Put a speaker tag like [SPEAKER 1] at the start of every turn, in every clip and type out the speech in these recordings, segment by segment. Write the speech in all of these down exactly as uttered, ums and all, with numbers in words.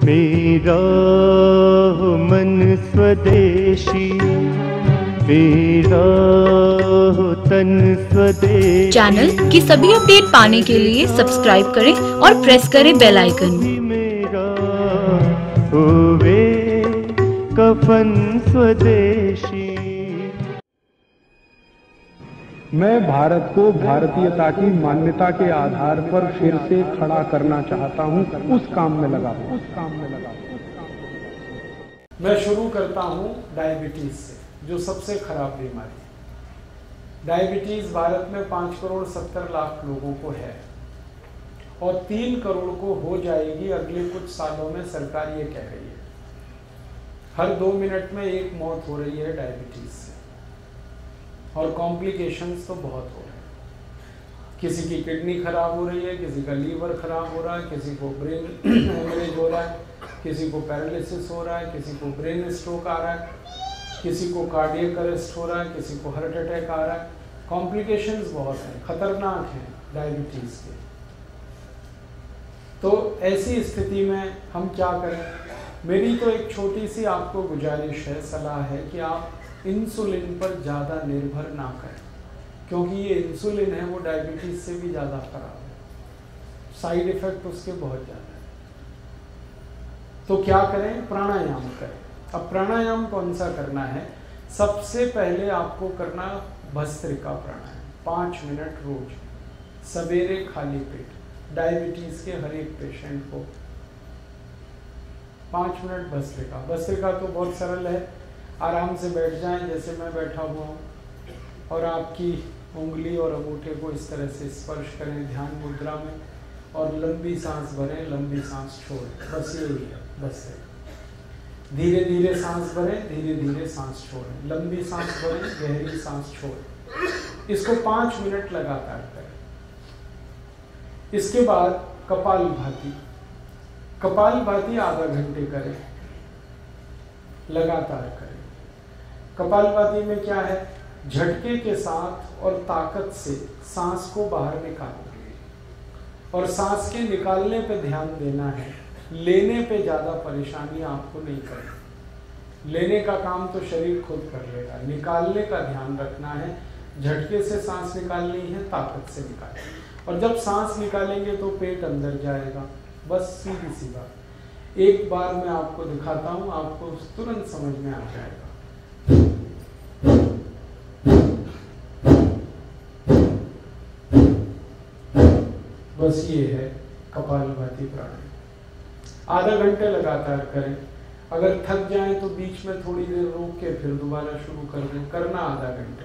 [SPEAKER 1] मेरा हो मन स्वदेशी, मेरा हो तन स्वदेशी।
[SPEAKER 2] चैनल की सभी अपडेट पाने के लिए सब्सक्राइब करें और प्रेस करें बेल आइकन।
[SPEAKER 1] मेरा होवे कफन स्वदेशी।
[SPEAKER 3] मैं भारत को भारतीयता की मान्यता के आधार पर फिर से खड़ा करना चाहता हूं, उस काम में लगा हूं, उस काम में लगा हूं।
[SPEAKER 4] मैं शुरू करता हूं डायबिटीज से, जो सबसे खराब बीमारी है। डायबिटीज भारत में पाँच करोड़ सत्तर लाख लोगों को है और तीन करोड़ को हो जाएगी अगले कुछ सालों में, सरकार ये कह रही है। हर दो मिनट में एक मौत हो रही है डायबिटीज से और कॉम्प्लिकेशंस तो बहुत हो रहे हैं। किसी की किडनी खराब हो रही है, किसी का लीवर खराब हो रहा है, किसी को ब्रेन हेमरेज हो रहा है, किसी को पैरालिसिस हो रहा है, किसी को ब्रेन स्ट्रोक आ रहा है, किसी को कार्डियक अरेस्ट हो रहा है, किसी को हार्ट अटैक आ रहा है। कॉम्प्लिकेशंस बहुत हैं, खतरनाक हैं डायबिटीज़ के। तो ऐसी स्थिति में हम क्या करें? मेरी तो एक छोटी सी आपको गुजारिश है, सलाह है कि आप इंसुलिन पर ज़्यादा निर्भर ना करें, क्योंकि ये इंसुलिन है वो डायबिटीज़ से भी ज़्यादा खराब है, साइड इफ़ेक्ट उसके बहुत ज़्यादा है। तो क्या करें? प्राणायाम करें। अब प्राणायाम कौन सा करना है? सबसे पहले आपको करना भस्त्रिका प्राणायाम, पाँच मिनट रोज, सवेरे खाली पेट। डायबिटीज़ के हर एक पेशेंट को पाँच मिनट भस्त्रिका। भस्त्रिका तो बहुत सरल है, आराम से बैठ जाएं जैसे मैं बैठा हुआ हूँ और आपकी उंगली और अंगूठे को इस तरह से स्पर्श करें ध्यान मुद्रा में और लंबी सांस भरें, लंबी सांस छोड़ें। बस यही है, बस है। धीरे धीरे सांस भरें, धीरे धीरे सांस छोड़ें, लंबी सांस भरें, गहरी सांस छोड़ें। इसको पाँच मिनट लगातार करें। इसके बाद कपालभाति, कपालभाति आधा घंटे करें, लगातार करें। कपालभाति में क्या है? झटके के साथ और ताकत से सांस को बाहर निकालना और सांस के निकालने पे ध्यान देना है, लेने पे ज़्यादा परेशानी आपको नहीं करनी। लेने का काम तो शरीर खुद कर लेगा, निकालने का ध्यान रखना है। झटके से सांस निकालनी है, ताकत से निकालनी। और जब सांस निकालेंगे तो पेट अंदर जाएगा, बस सीधी सी बात। एक बार मैं आपको दिखाता हूँ, आपको तुरंत समझ में आ जाएगा। बस ये है कपालभाति प्राणायाम। आधा घंटे लगातार करें। अगर थक जाएं तो बीच में थोड़ी देर रोक के फिर दोबारा शुरू कर दें। करना आधा घंटे।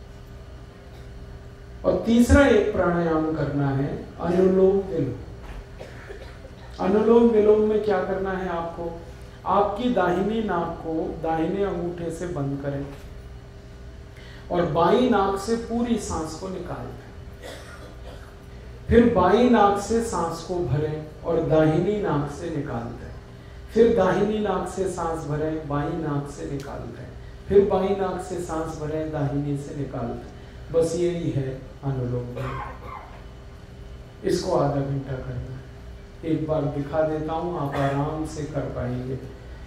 [SPEAKER 4] और तीसरा एक प्राणायाम करना है अनुलोम विलोम। अनुलोम विलोम में क्या करना है आपको? आपकी दाहिनी नाक को दाहिने अंगूठे से बंद करें और बाईं नाक से पूरी सांस को निकाल दें। फिर बाईं नाक से सांस को भरें और दाहिनी नाक से निकाल दें। फिर दाहिनी नाक से सांस भरें, बाईं नाक से निकाल दें। फिर बाईं नाक से सांस भरें, दाहिनी से निकाल दें। बस यही है अनुलोम विलोम। इसको आधा घंटा करना है। एक बार दिखा देता हूं, आप आराम से कर पाएंगे।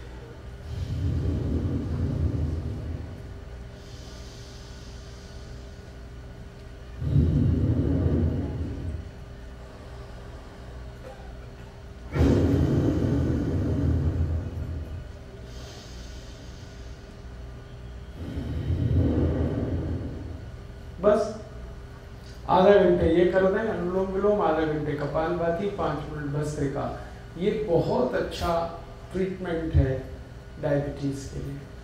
[SPEAKER 4] बस आधा घंटे ये कर दें अनुलोम विलोम, आधा घंटे कपालभाति, पाँच मिनट भस्त्रिका। ये बहुत अच्छा ट्रीटमेंट है डायबिटीज़ के लिए।